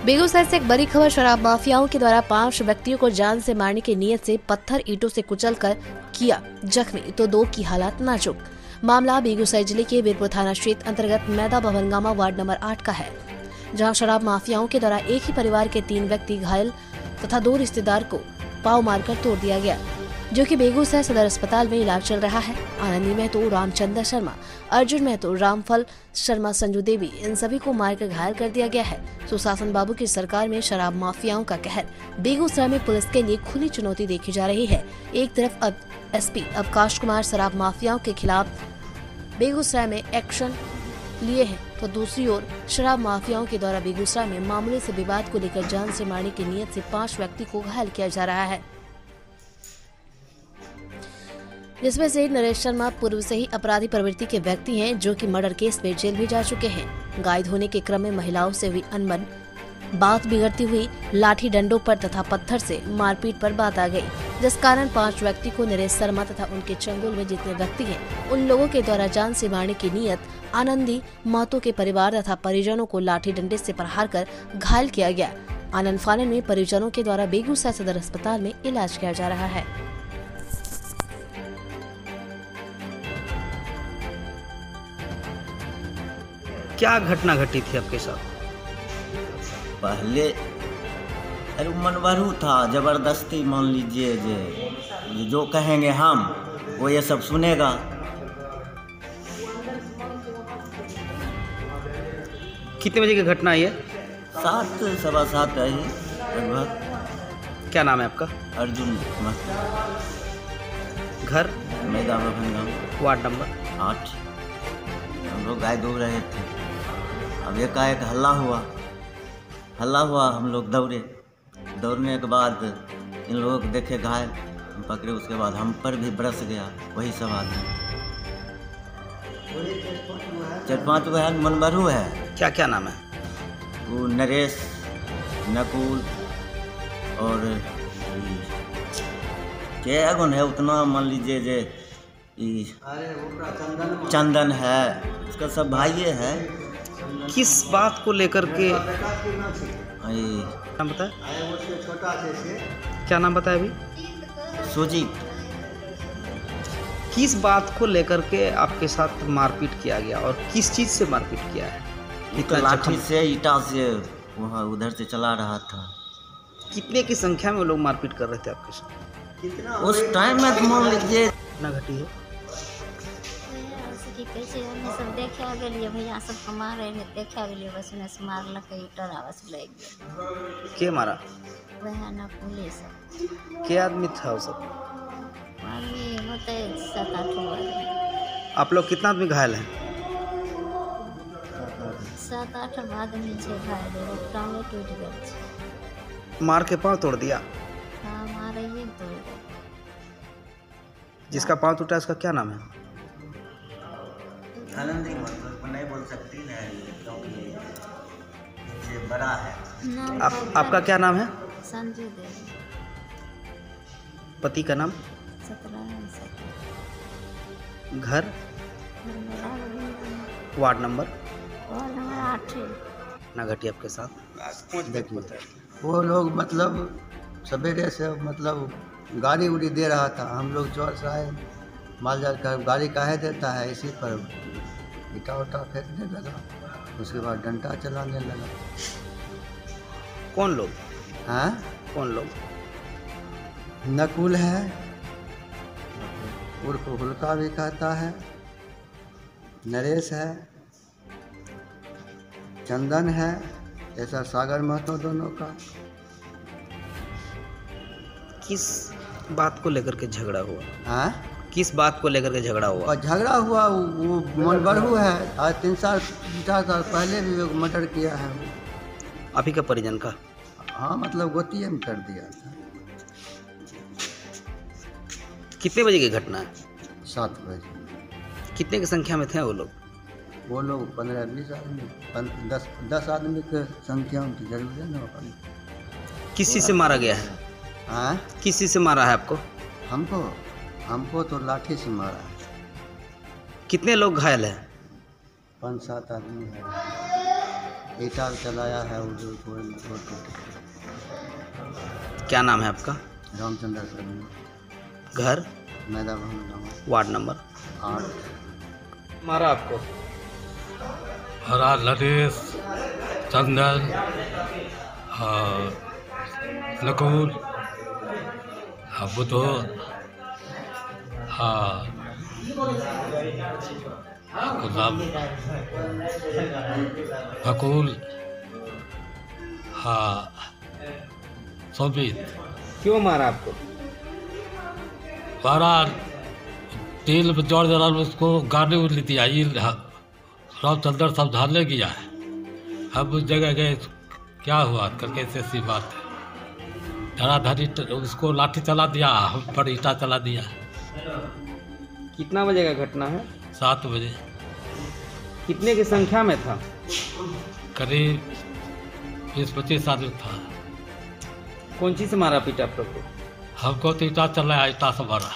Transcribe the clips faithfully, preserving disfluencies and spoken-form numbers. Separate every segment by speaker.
Speaker 1: बेगूसराय से एक बड़ी खबर। शराब माफियाओं के द्वारा पांच व्यक्तियों को जान से मारने की नीयत से पत्थर ईंटों से कुचलकर किया जख्मी, तो दो की हालत नाजुक। मामला बेगूसराय जिले के वीरपुर थाना क्षेत्र अंतर्गत मैदा भवनगामा वार्ड नंबर आठ का है, जहां शराब माफियाओं के द्वारा एक ही परिवार के तीन व्यक्ति घायल तथा दो रिश्तेदार को पाव मारकर तोड़ दिया गया, जो कि बेगूसराय सदर अस्पताल में इलाज चल रहा है। आनंदी महतो, रामचंद्र शर्मा, अर्जुन महतो, रामफल शर्मा, संजू देवी, इन सभी को मारकर घायल कर दिया गया है। सुशासन बाबू की सरकार में शराब माफियाओं का कहर। बेगूसराय में पुलिस के लिए खुली चुनौती देखी जा रही है। एक तरफ अब एसपी अवकाश कुमार शराब माफियाओं के खिलाफ बेगूसराय में एक्शन लिए हैं, तो दूसरी ओर शराब माफियाओं के द्वारा बेगूसराय में मामले से विवाद को लेकर जान से मारने की नीयत से पांच व्यक्ति को घायल किया जा रहा है, जिसमें से नरेश शर्मा पूर्व से ही अपराधी प्रवृत्ति के व्यक्ति हैं, जो कि मर्डर केस में जेल भी जा चुके हैं। गायद होने के क्रम में महिलाओं से हुई अनबन, बात बिगड़ती हुई लाठी डंडों पर तथा पत्थर से मारपीट पर बात आ गई, जिस कारण पांच व्यक्ति को नरेश शर्मा तथा उनके चंगुल में जितने व्यक्ति हैं उन लोगों के द्वारा जान से मारने की नीयत आनंदी महतो के परिवार तथा परिजनों को लाठी डंडे से प्रहार कर घायल किया गया। आनंद फानन में परिजनों के द्वारा बेगूसराय सदर अस्पताल में इलाज किया जा रहा है।
Speaker 2: क्या घटना घटी थी आपके साथ?
Speaker 3: पहले अरे मनवरू था, जबरदस्ती मान लीजिए जे जो कहेंगे हम वो ये सब सुनेगा।
Speaker 2: कितने बजे की घटना है?
Speaker 3: सात सवा सात है लगभग।
Speaker 2: क्या नाम है आपका?
Speaker 3: अर्जुन महतो।
Speaker 2: घर?
Speaker 3: मैदा भवनगामा
Speaker 2: वार्ड नंबर
Speaker 3: आठ। हम लोग गाय दो रहे थे, अब एकाएक हल्ला हुआ हल्ला हुआ हम लोग दौड़े। दौड़ने के बाद इन लोगों को देखे घायल, हम पकड़े। उसके बाद हम पर भी बरस गया वही सब आदमी। चार पाँच वो है, मनबरू है।
Speaker 2: क्या क्या नाम है?
Speaker 3: वो नरेश, नकुल और क्या गुण है उतना मान लीजिए जे चंदन है, उसका सब भाइये है।
Speaker 2: किस बात को लेकर के नाम बताया? क्या नाम बताया अभी?
Speaker 3: सुजीत।
Speaker 2: किस बात को लेकर के आपके साथ मारपीट किया गया और किस चीज से मारपीट किया है?
Speaker 3: तो लाठी से, ईटा से, वहाँ उधर से चला रहा था।
Speaker 2: कितने की संख्या में लोग मारपीट कर रहे थे आपके साथ
Speaker 3: उस टाइम में? मान लीजिए
Speaker 2: घटना घटी है।
Speaker 4: कैसे हमने सब देखा गए भैया सब कमा रहे हैं, देखा गए बस उन्हें से मारलक ईटर आवास ले गया।
Speaker 2: के मारा?
Speaker 4: वह ना पुलिस।
Speaker 2: के आदमी था वो सब?
Speaker 4: आदमी होते सात आठ लोग।
Speaker 2: आप लोग कितना आदमी घायल हैं?
Speaker 4: सात आठ आदमी छे घायल है, टांगे टूट गए।
Speaker 2: मार के पाँव तोड़ दिया?
Speaker 4: हाँ मारे ये तोड़ गए।
Speaker 2: जिसका पाँव टूटा उसका क्या नाम है?
Speaker 3: आनंदी मतलब नहीं बोल सकती ना, क्योंकि ये बड़ा है।
Speaker 2: आप आपका क्या नाम है?
Speaker 4: संजू देवी।
Speaker 2: पति का नाम?
Speaker 4: सत्यनारायण।
Speaker 2: घर? Ward number?
Speaker 4: वार्ड नंबर आठ।
Speaker 2: ना घटी आपके साथ?
Speaker 5: देखिए वो लोग मतलब सवेरे से मतलब गाड़ी उड़ी दे रहा था, हम लोग चौर से आए, माल जाल का गाड़ी काहे देता है, इसी पर ईटा उटा फेंकने लगा। उसके बाद डंडा चलाने लगा।
Speaker 2: कौन लोग?
Speaker 5: हाँ,
Speaker 2: कौन लोग?
Speaker 5: नकुल है, उर्फ हुलका भी कहता है, नरेश है, चंदन है, ऐसा सागर महतो दोनों का।
Speaker 2: किस बात को लेकर के झगड़ा हुआ?
Speaker 5: हाँ,
Speaker 2: किस बात को लेकर के झगड़ा हुआ?
Speaker 5: और झगड़ा हुआ वो मनबरू है, आज तीन साल चार साल पहले भी वो मर्डर किया है।
Speaker 2: आप ही का परिजन का?
Speaker 5: हाँ, मतलब गोतिये में कर दिया था।
Speaker 2: कितने बजे की घटना है?
Speaker 5: सात बजे।
Speaker 2: कितने की संख्या में थे वो लोग?
Speaker 5: वो लोग पंद्रह बीस आदमी, दस दस आदमी की संख्या उनकी जरूर है ना।
Speaker 2: किस चीज़ से मारा गया है?
Speaker 5: हाँ,
Speaker 2: किस चीज़ से मारा है आपको?
Speaker 5: हमको हमको तो लाठी से मारा है।
Speaker 2: कितने लोग घायल हैं?
Speaker 5: पाँच सात आदमी है। ईटा चलाया है उधर कोई रोड टूटे।
Speaker 2: क्या नाम है आपका?
Speaker 5: रामचंद्र सर,
Speaker 2: घर?
Speaker 5: मैदा भवन गाँव
Speaker 2: वार्ड नंबर?
Speaker 5: आठ।
Speaker 2: मारा आपको?
Speaker 6: हरा नरेश, चंदन, नकुल, बुद्धो, हाँ गुलाब, फकूल, हाँ सोबित।
Speaker 2: क्यों मारा आपको?
Speaker 6: मारा तेल में जोड़ जरा उसको गाने उड़ दिया। ये रामचंद्र समझाने गया है, हम उस जगह गए क्या हुआ करके ऐसी ऐसी बात है। धड़ाधड़ी उसको लाठी चला दिया, हम पर ईटा चला दिया।
Speaker 2: कितना बजे का घटना है?
Speaker 6: सात बजे।
Speaker 2: कितने की संख्या में था?
Speaker 6: करीब बीस पच्चीस आदमी था।
Speaker 2: कौन चीज से मारा पीटा आप लोग को?
Speaker 6: हमको तो ईटा चलाया, ईटा से मारा।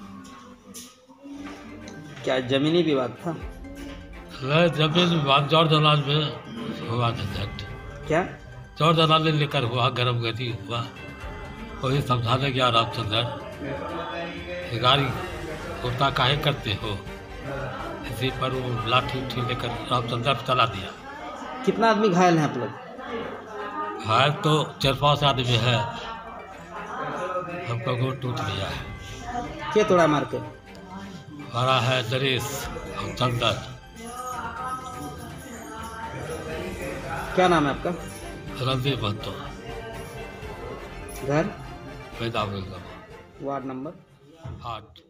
Speaker 2: क्या जमीनी विवाद था?
Speaker 6: नहीं, जमीन विवाद जोर जलाल में हुआ झंझट।
Speaker 2: क्या?
Speaker 6: जोर जलाल लेकर हुआ, गर्म गति हुआ। वही समझाने गया रामचंद्र, गाड़ी उल्टा काहे करते हो। इसी पर वो लाठी उठी लेकर रामचंद्र चला दिया।
Speaker 2: कितना आदमी घायल हैं आप लोग?
Speaker 6: घायल तो चार पाँच आदमी है। हमको गोड़ टूट गया है।
Speaker 2: क्या तोड़ा मार के?
Speaker 6: हमारा है नरेश और चंदन।
Speaker 2: क्या नाम है आपका?
Speaker 6: रणदीप बंतो,
Speaker 2: घर?
Speaker 6: मैदान
Speaker 2: वार्ड नंबर?
Speaker 6: आठ।